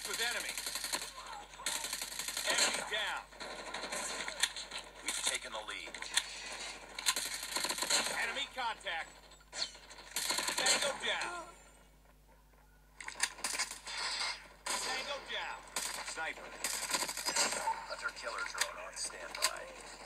with enemy. Enemy down. We've taken the lead. Enemy contact. Tango down. Tango down. Sniper. Hunter killer drone on standby.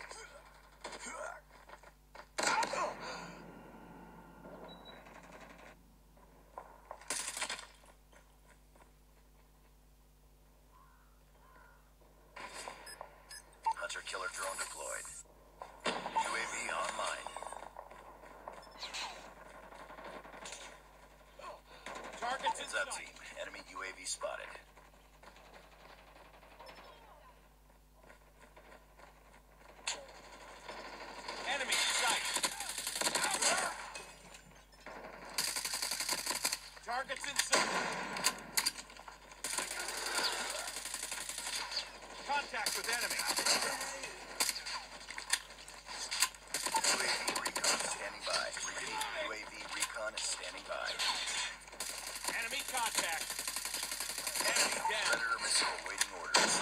Hunter killer drone deployed. UAV online. Targets in Heads up, sight. team. Enemy UAV spotted. Enemy in sight. Targets in sight. Contact with enemy. UAV recon standing by. Repeat. UAV recon is standing by. Enemy contact. Enemy down. Predator missile awaiting orders.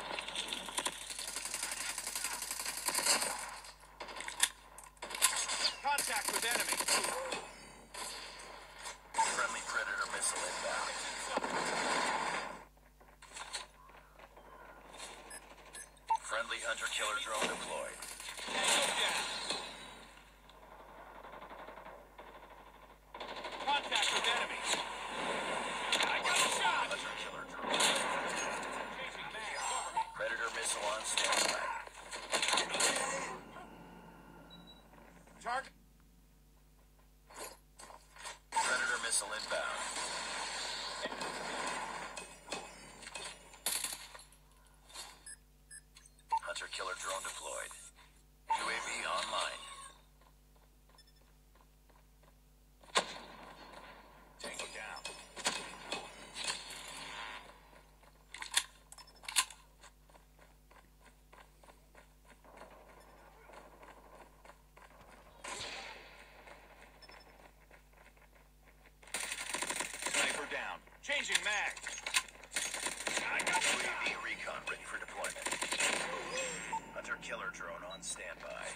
Contact with enemy. Friendly Predator missile inbound. Friendly hunter killer drone deployed. Tango down. Contact with enemy. I got a shot. Hunter killer drone. Chasing mag. Cover me. Predator missile on standby. Target. Predator missile inbound. Hunter killer drone deployed. UAV online. Tango down. Sniper down. Changing mag. I got the shot. UAV recon ready for deployment. Hunter killer drone on standby.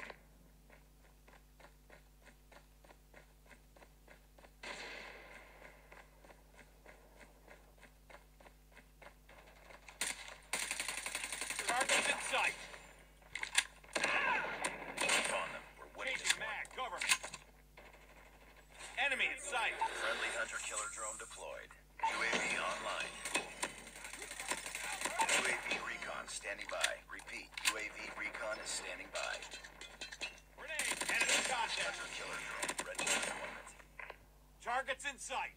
Targets in sight. Keep on them. We're winning this Chasing one. mag. Cover me. Enemy in sight. Friendly hunter killer drone deployed. UAV online. UAV recon standing by. Repeat. UAV recon is standing by. Grenade. Enemy contact. Hunter killer drone ready for deployment. Targets in sight.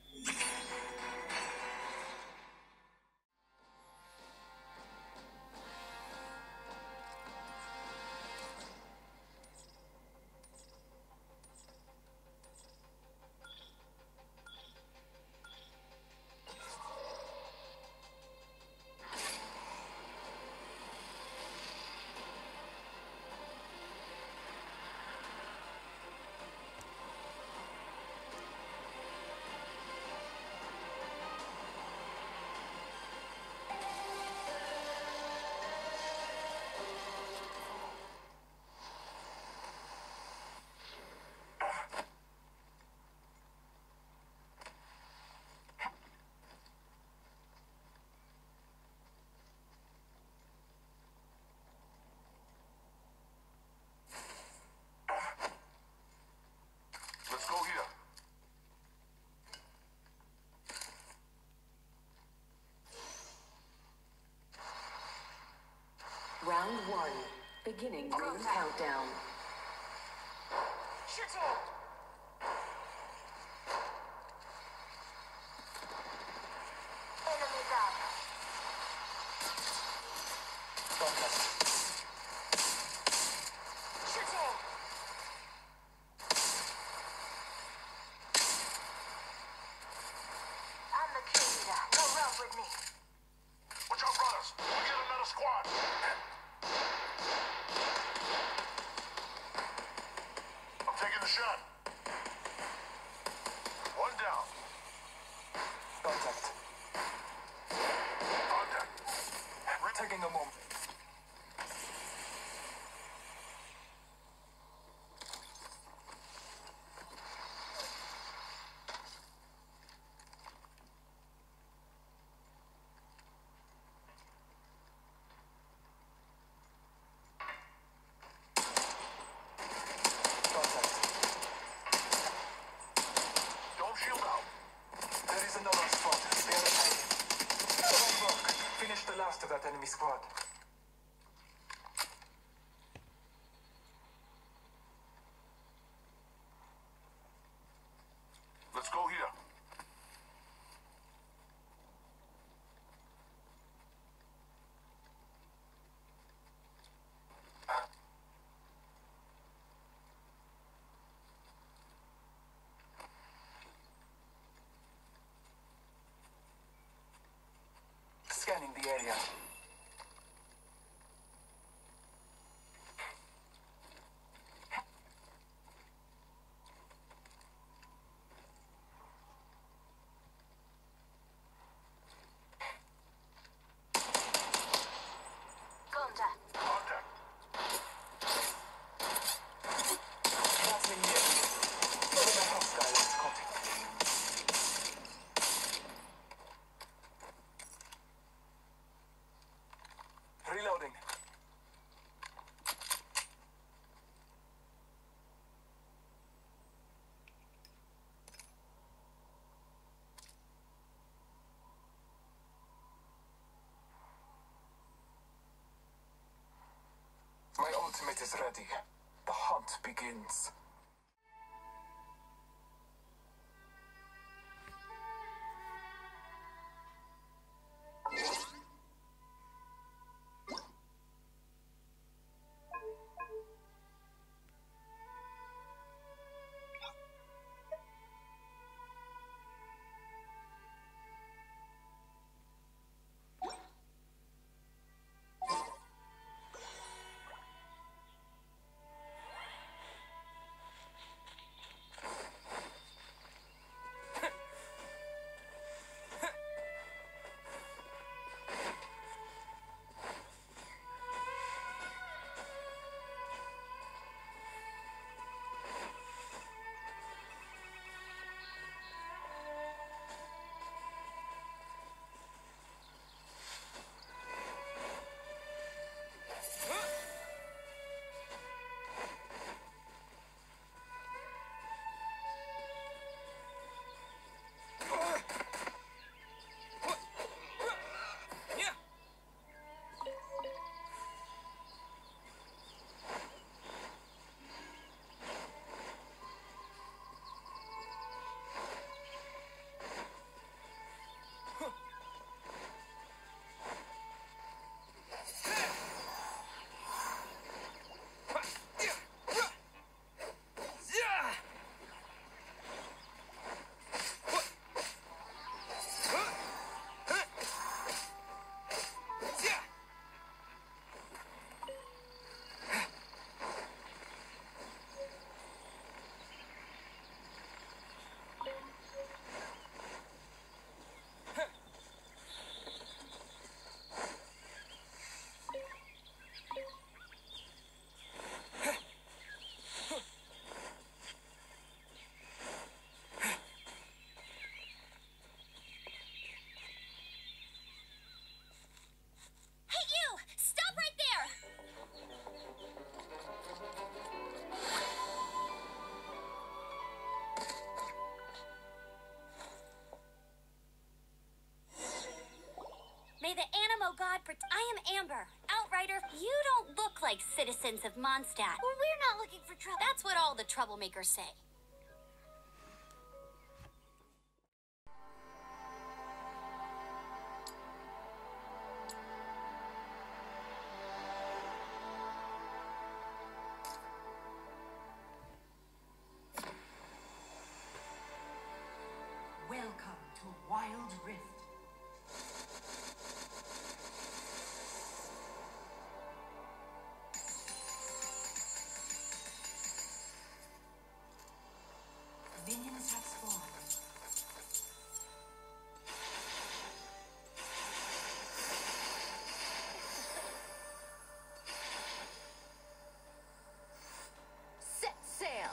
Let's go here. Round one. Beginning ring countdown. Shit! Enemy down. Shooting. I'm the kill leader. No run with me. Watch out, brothers. We get another squad. I'm taking the shot. enemy squad. Let's go here. Scanning the area. Contact. Contact. Passing the enemy. Pulling a hostile on contact. Reloading. My ultimate is ready. The hunt begins. May the Animo God I am Amber, Outrider. You don't look like citizens of Mondstadt. Well, we're not looking for trouble. That's what all the troublemakers say. Welcome to Wild Rift. Minions have spawned. Set sail.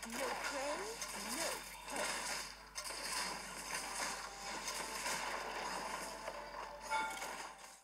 No prey, no